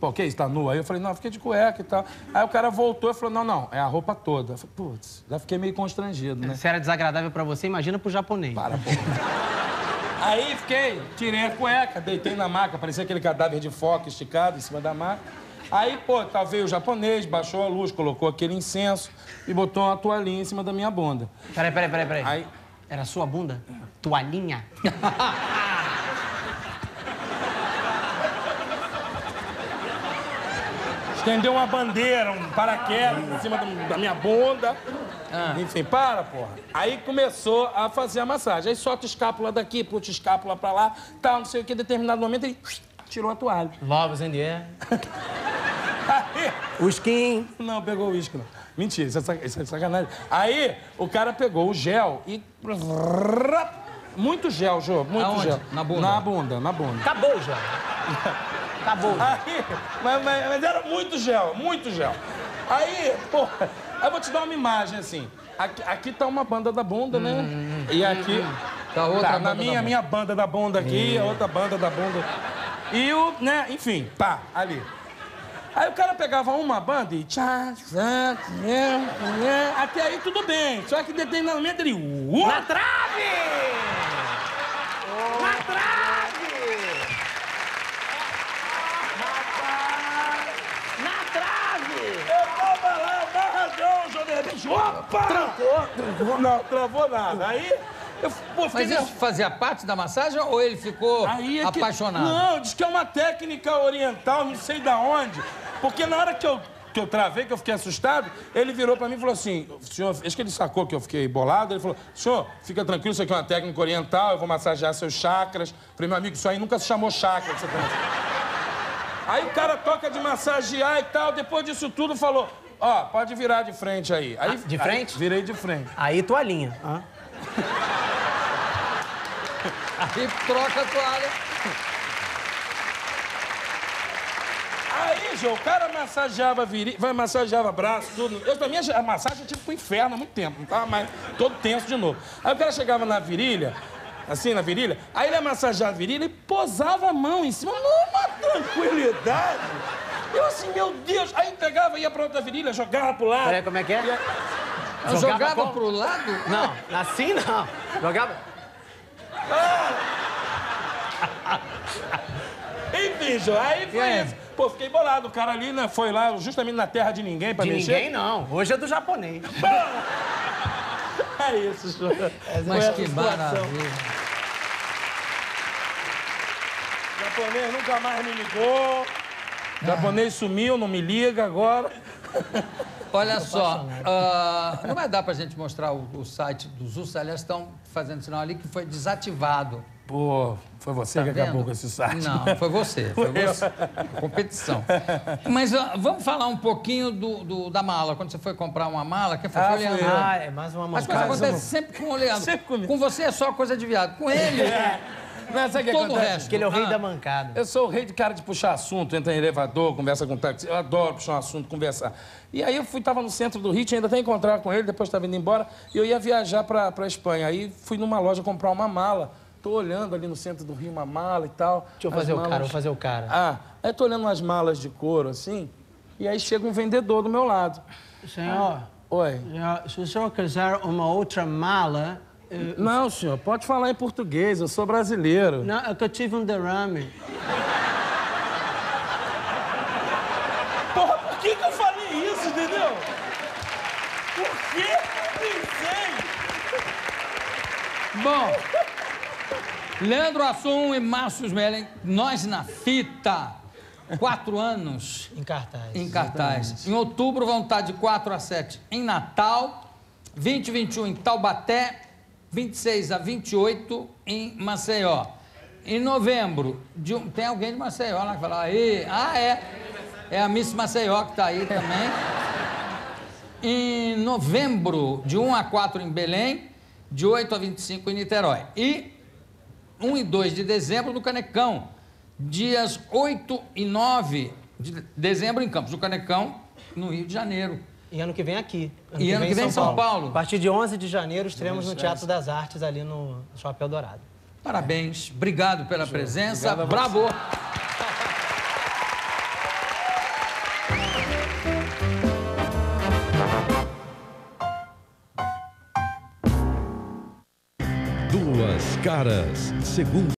Pô, que isso, tá nu? Aí eu falei, não, fiquei de cueca e tal. Aí o cara voltou e falou, não, é a roupa toda. Eu falei, putz, já fiquei meio constrangido, né? Se era desagradável pra você, imagina pro japonês. Para, pô. Aí tirei a cueca, deitei na maca, parecia aquele cadáver de foca esticado em cima da maca. Aí, pô, veio o japonês, baixou a luz, colocou aquele incenso e botou uma toalhinha em cima da minha bunda. Peraí. Aí... Era a sua bunda? Toalhinha? Estendeu uma bandeira, um paraquedas em cima da minha bunda. Enfim, porra. Aí começou a fazer a massagem. Aí solta escápula daqui, puxa escápula pra lá, tal, não sei o que. Em determinado momento, ele tirou a toalha. Loves in the air. Aí... O skin. Não, pegou o uísque, não. Mentira, isso é sacanagem. Aí, o cara pegou o gel e... Muito gel, Jô, muito Aonde? gel. Na bunda? Na bunda. Acabou já. Acabou. Aí, mas era muito gel, muito gel. Aí, porra, eu vou te dar uma imagem, assim. Aqui tá uma banda da bunda, né? E aqui... Tá outra banda na minha banda da bunda aqui, a outra banda da bunda. E o, né, enfim, pá, ali. Aí o cara pegava uma banda e... Até aí tudo bem. Só que em determinado momento ele... Na trave! Na trave! Na trave! Eu tava lá, barradão, João, de repente... Opa! Trancou. Não, travou nada. Aí... Mas isso fazia parte da massagem ou ele ficou apaixonado? Não, diz que é uma técnica oriental, não sei da onde. Porque na hora que eu travei, que eu fiquei assustado, ele virou pra mim e falou assim, senhor, acho que ele sacou que eu fiquei bolado, ele falou, senhor, fica tranquilo, isso aqui é uma técnica oriental, eu vou massagear seus chakras. Falei, meu amigo, isso aí nunca se chamou chakra. Aí o cara toca de massagear e tal, depois disso tudo falou, ó, pode virar de frente aí. De frente? Aí, virei de frente. Aí toalhinha. Aí troca a toalha. Aí, João, o cara massageava massageava braço, tudo. Pra mim, a massagem eu tive pro inferno há muito tempo, não tava mais todo tenso de novo. Aí o cara chegava na virilha, assim, na virilha, aí ele ia massagear a virilha e posava a mão em cima, numa tranquilidade. Eu assim, meu Deus, aí pegava, ia pra outra virilha, jogava pro lado. Peraí, como é que é? Jogava pro lado? Não, assim não. Jogava... Enfim, João, aí foi isso. Pô, fiquei bolado. O cara ali, né, foi lá justamente na terra de ninguém pra mexer. De ninguém, não. Hoje é do japonês. É isso, João. Mas que maravilha. O japonês nunca mais me ligou. O japonês sumiu, não me liga agora. Olha só, não vai dar pra gente mostrar o site dos Ursos, aliás, estão fazendo sinal ali que foi desativado. Pô, foi você que acabou com esse site. Não, foi você. Foi você. Competição. Mas vamos falar um pouquinho da mala. Quando você foi comprar uma mala, quem foi? Foi o Leandro. É mais uma As mancada. coisas acontecem sempre com o Leandro. Sempre comigo. Com você é só coisa de viado. Com ele, Não, sabe o que todo o acontece? resto. Porque ele é o rei da mancada. Eu sou o rei de cara de puxar assunto, entra em elevador, conversa com táxi. Eu adoro puxar um assunto, conversar. E aí eu tava no centro do Rio, tinha ainda até encontrar com ele, depois estava indo embora, e eu ia viajar pra Espanha. Aí fui numa loja comprar uma mala. Tô olhando ali no centro do Rio uma mala e tal. Deixa eu fazer vou fazer o cara. Aí tô olhando umas malas de couro, assim, e aí chega um vendedor do meu lado. Senhor, Oi. se o senhor quiser uma outra mala... Não, senhor, pode falar em português, eu sou brasileiro. Não, é que eu tive um derrame. Porra, por que eu falei isso, entendeu? Por que eu pensei? Bom, Leandro Hassum e Márcio Smelling, Nós na Fita. 4 anos Em cartaz. em cartaz. Em outubro vão estar de 4 a 7 em Natal, 20 e 21 em Taubaté, 26 a 28 em Maceió. Em novembro, tem alguém de Maceió lá que fala, aí, é a Miss Maceió que está aí também. Em novembro, de 1 a 4 em Belém, de 8 a 25 em Niterói. E 1 e 2 de dezembro no Canecão, dias 8 e 9 de dezembro em Campos do Canecão, no Rio de Janeiro. E ano que vem aqui. E ano que vem em São Paulo. A partir de 11 de janeiro, estaremos no Teatro das Artes, ali no Chapéu Dourado. Parabéns, obrigado pela presença, bravo! Duas Caras, segundo.